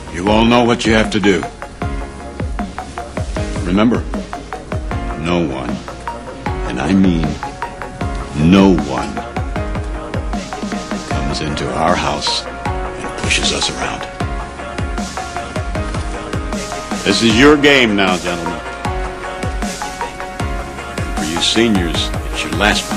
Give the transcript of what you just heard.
You all know what you have to do. Remember, no one, and I mean no one, comes into our house and pushes us around. This is your game now, gentlemen. For you seniors, it's your last